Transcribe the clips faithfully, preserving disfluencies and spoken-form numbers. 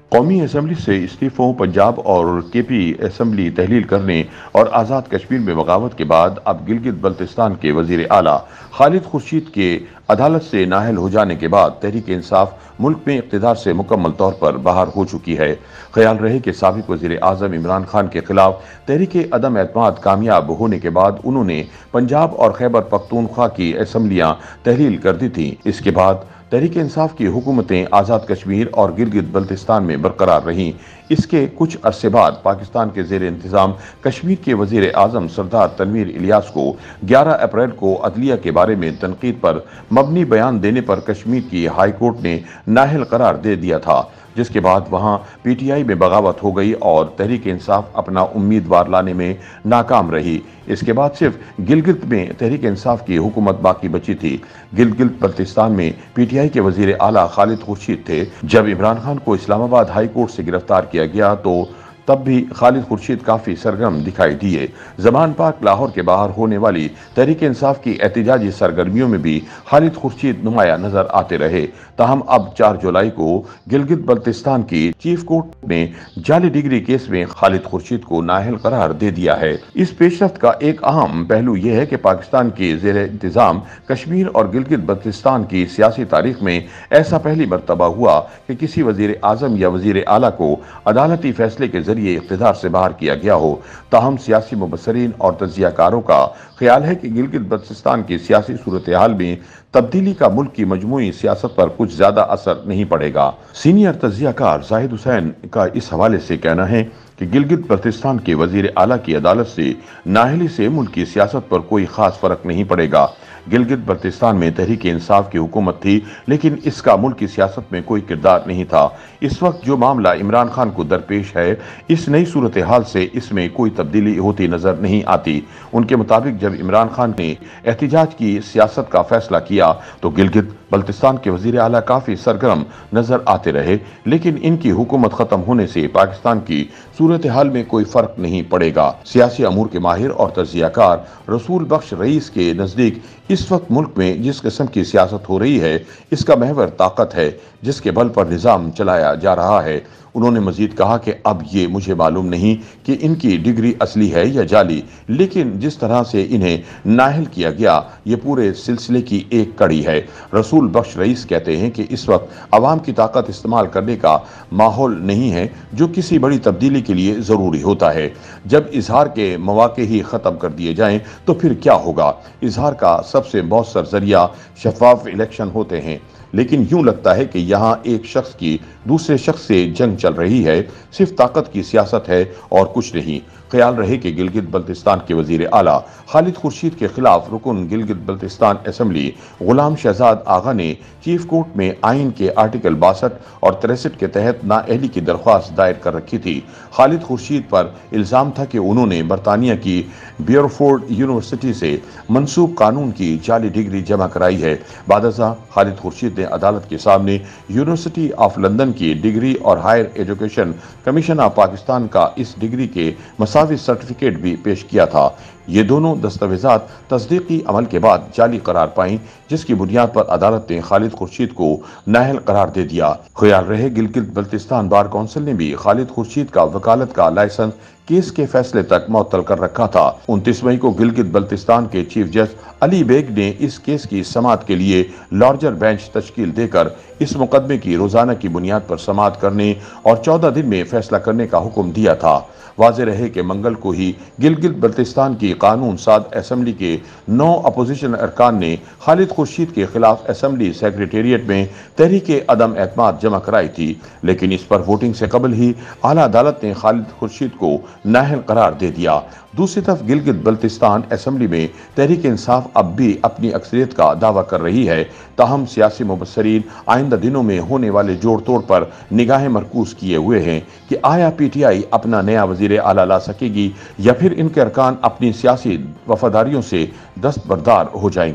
قومی اسمبلی سے استعفوں، پنجاب اور کے پی اسمبلی تحلیل کرنے اور آزاد کشمیر میں بغاوت کے بعد اب گلگت بلتستان کے وزیر اعلیٰ خالد خورشید کے عدالت سے نااہل ہو جانے کے بعد تحریک انصاف ملک میں اقتدار سے مکمل طور پر باہر ہو چکی ہے۔ خیال رہے کہ سابق وزیر اعظم عمران خان کے خلاف تحریک عدم اعتماد کامیاب ہونے کے بعد انہوں نے پنجاب اور خیبر پختونخوا کی اسمبلیاں تحلیل کر دی تھیں۔ اس کے بعد تحریک انصاف کی حکومتیں آزاد کشمیر اور گلگت بلتستان میں برقرار رہیں۔ اس کے کچھ عرصے بعد پاکستان کے زیر انتظام کشمیر کے وزیر اعظم سردار تنویر الیاس کو گیارہ اپریل کو عدلیہ کے بارے میں تنقید پر مبنی بیان دینے پر کشمیر کی ہائی کورٹ نے نااہل قرار دے دیا تھا، جس کے بعد وہاں پی ٹی آئی میں بغاوت ہو گئی اور تحریک انصاف اپنا امیدوار لانے میں ناکام رہی۔ اس کے بعد صرف گلگت میں تحریک انصاف کی حکومت باقی بچی تھی۔ گلگت بلتستان میں پی ٹی آئی کے وزیر اعلیٰ خالد خورشید تھے۔ جب عمران خان کو اسلام آباد ہائی کورٹ سے گرفتار کیا گیا تو تب بھی خالد خورشید کافی سرگرم دکھائی دیے۔ زمان پاک لاہور کے باہر ہونے والی تحریک انصاف کی احتجاجی سرگرمیوں میں بھی خالد خورشید نمایاں نظر آتے رہے۔ تاہم اب چار جولائی کو گلگت بلتستان کی چیف کورٹ نے جعلی ڈگری کیس میں خالد خورشید کو نااہل قرار دے دیا ہے۔ اس پیش رفت کا ایک اہم پہلو یہ ہے کہ پاکستان کی زیر انتظام کشمیر اور گلگت بلتستان کی سیاسی تاریخ میں ایسا پہلی مرتبہ ہوا کہ کسی وزیر اعظم یا وزیر اعلیٰ کو عدالتی فیصلے کے ذریعے یہ اقتدار سے باہر کیا گیا ہو۔ تاہم سیاسی مبصرین اور تجزیہ کاروں کا خیال ہے کہ گلگت بلتستان کی سیاسی صورتحال میں تبدیلی کا ملک کی مجموعی سیاست پر کچھ زیادہ اثر نہیں پڑے گا۔ سینئر تجزیہ کار زاہد حسین کا اس حوالے سے کہنا ہے کہ گلگت بلتستان کے وزیر اعلیٰ کی عدالت سے نااہلی سے ملک کی سیاست پر کوئی خاص فرق نہیں پڑے گا۔ گلگت بلتستان میں تحریک انصاف کی حکومت تھی، لیکن اس کا ملک کی سیاست میں کوئی کردار نہیں تھا۔ اس وقت جو معاملہ عمران خان کو درپیش ہے، اس نئی صورتحال سے اس میں کوئی تبدیلی ہوتی نظر نہیں آتی۔ ان کے مطابق جب عمران خان نے احتجاج کی سیاست کا فیصلہ کیا تو گلگت بلتستان کے وزیر اعلیٰ کافی سرگرم نظر آتے رہے، لیکن ان کی حکومت ختم ہونے سے پاکستان کی صورتحال میں کوئی فرق نہیں پڑے گا۔ سیاسی امور کے ماہر اور تجزیہ کار رسول بخش رئیس کے نزدیک اس وقت ملک میں جس قسم کی سیاست ہو رہی ہے، اس کا محور طاقت ہے جس کے بل پر نظام چلایا جا رہا ہے۔ انہوں نے مزید کہا کہ اب یہ مجھے معلوم نہیں کہ ان کی ڈگری اصلی ہے یا جعلی، لیکن جس طرح سے انہیں نااہل کیا گیا یہ پورے سلسلے کی ایک کڑی ہے۔ رسول بخش رئیس کہتے ہیں کہ اس وقت عوام کی طاقت استعمال کرنے کا ماحول نہیں ہے جو کسی بڑی تبدیلی کے لیے ضروری ہوتا ہے۔ جب اظہار کے مواقع ہی ختم کر دیے جائیں تو پھر کیا ہوگا؟ اظہار کا سب سے مؤثر ذریعہ شفاف الیکشن ہوتے ہیں، لیکن یوں لگتا ہے کہ یہاں ایک شخص کی دوسرے شخص سے جنگ چل رہی ہے، صرف طاقت کی سیاست ہے اور کچھ نہیں۔ خیال رہے کہ گلگت بلتستان کے وزیر اعلیٰ خالد خورشید کے خلاف رکن گلگت بلتستان اسمبلی غلام شہزاد آغا نے چیف کورٹ میں آئین کے آرٹیکل باسٹھ اور تریسٹھ کے تحت نااہلی کی درخواست دائر کر رکھی تھی۔ خالد خورشید پر الزام تھا کہ انہوں نے برطانیہ کی بیورفورڈ یونیورسٹی سے منسوب قانون کی جعلی ڈگری جمع کرائی ہے۔ بعد ازاں خالد خورشید نے عدالت کے سامنے یونیورسٹی آف لندن کی ڈگری اور higher education commission of Pakistan کا اس ڈگری کے مساوی سرٹیفکیٹ بھی پیش کیا تھا۔ یہ دونوں دستاویزات تصدیقی عمل کے بعد جعلی قرار پائیں، جس کی بنیاد پر عدالت نے خالد خورشید کو نااہل قرار دے دیا۔ خیال رہے گلگت بلتستان بار کونسل نے بھی خالد خورشید کا وکالت کا لائسنس کیس کے فیصلے تک معطل کر رکھا تھا۔ انتیس مئی کو گلگت بلتستان کے چیف جج علی بیگ نے اس کیس کی سماعت کے لیے لارجر بینچ تشکیل دے کر اس مقدمے کی روزانہ کی بنیاد پر سماعت کرنے اور چودہ دن میں فیصلہ کرنے کا حکم دیا تھا۔ واضح رہے کہ منگل کو ہی گلگت بلتستان کی قانون ساز اسمبلی کے نو اپوزیشن ارکان نے خالد خورشید کے خلاف اسمبلی سیکریٹریٹ میں تحریک عدم اعتماد جمع کرائی تھی، لیکن اس پر ووٹنگ سے قبل ہی اعلیٰ عدالت نے خالد خورشید کو نااہل قرار دے دیا۔ دوسری طرف گلگت بلتستان اسمبلی میں تحریک انصاف اب بھی اپنی اکثریت کا دعویٰ کر رہی ہے، تاہم سیاسی مبصرین آئندہ دنوں میں ہونے والے جوڑ توڑ پر نگاہیں مرکوز کیے ہوئے ہیں کہ آیا پی ٹی آئی اپنا نیا وزیر اعلیٰ لا سکے گی یا پھر ان کے ارکان اپنی سیاسی وفاداریوں سے دستبردار ہو جائیں گے۔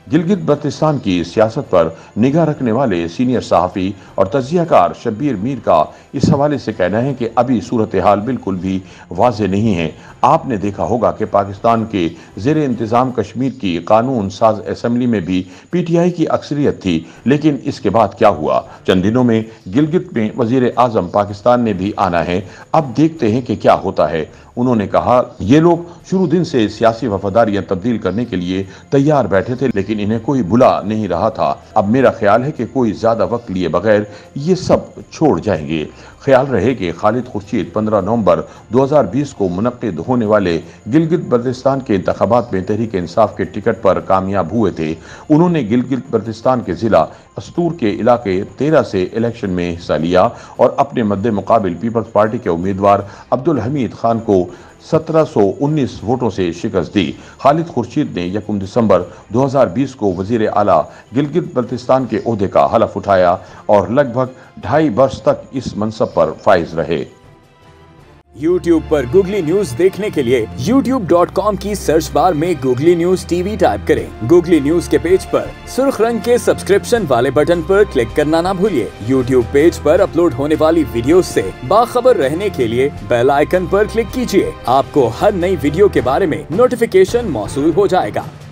गिलगित बल्तिस्तान की सियासत पर निगाह रखने वाले सीनियर सहाफ़ी और तज्ज़ियाकार शब्बीर मीर का इस हवाले से कहना है कि अभी सूरत हाल बिल्कुल भी वाज़ेह नहीं है। आपने देखा होगा कि पाकिस्तान के ज़ेर इंतज़ाम कश्मीर की कानून साज असम्बली में भी पी टी आई की अक्सरियत थी, लेकिन इसके बाद क्या हुआ? चंद दिनों में गिलगित में वज़ीर आज़म पाकिस्तान ने भी आना है, अब देखते हैं कि क्या होता है। उन्होंने कहा, ये लोग शुरू दिन से सियासी वफादारियां तब्दील करने के लिए तैयार बैठे थे, लेकिन इन्हें कोई बुला नहीं रहा था। अब मेरा ख्याल है कि कोई ज्यादा वक्त लिए बगैर ये सब छोड़ जाएंगे। ख्याल रहे कि खालिद खुर्शीद पंद्रह नवंबर दो हज़ार बीस को मुनक्किद होने वाले गिलगित बल्तिस्तान के इंतखाबात में तहरीक इंसाफ के टिकट पर कामयाब हुए थे। उन्होंने गिलगित बल्तिस्तान के जिला अस्तूर के इलाके तेरह से इलेक्शन में हिस्सा लिया और अपने मद्दे मुकाबिल पीपल्स पार्टी के उम्मीदवार अब्दुल हमीद खान को सत्रह सौ उन्नीस वोटों से शिकस्त दी। खालिद खुर्शीद ने यकम दिसंबर दो हज़ार बीस को वजीर आला गिलगित बल्तिस्तान के ओहदे का हलफ उठाया और लगभग ढाई वर्ष तक इस मनसब पर फाइज रहे। यूट्यूब पर गूगली न्यूज देखने के लिए यूट्यूब डॉट कॉम की सर्च बार में गूगली न्यूज टीवी टाइप करें। गूगली न्यूज के पेज पर सुर्ख रंग के सब्सक्रिप्शन वाले बटन पर क्लिक करना ना भूलिए। यूट्यूब पेज पर अपलोड होने वाली वीडियोस से बाखबर रहने के लिए बेल आइकन पर क्लिक कीजिए। आपको हर नई वीडियो के बारे में नोटिफिकेशन मौसूल हो जाएगा।